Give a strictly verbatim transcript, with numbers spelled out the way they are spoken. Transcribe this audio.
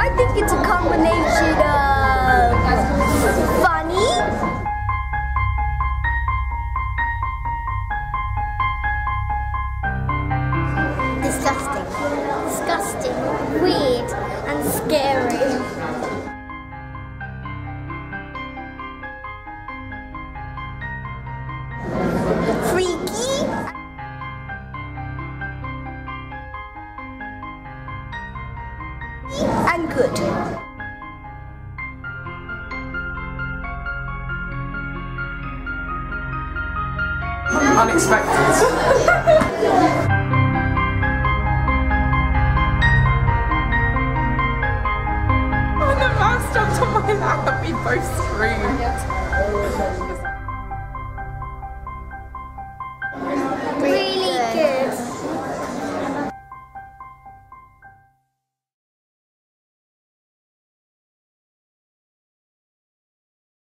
I think it's a combination of funny, disgusting, disgusting, weird, and scary. Freaky and good. Unexpected. When the mouse jumped on my lap, we both screamed.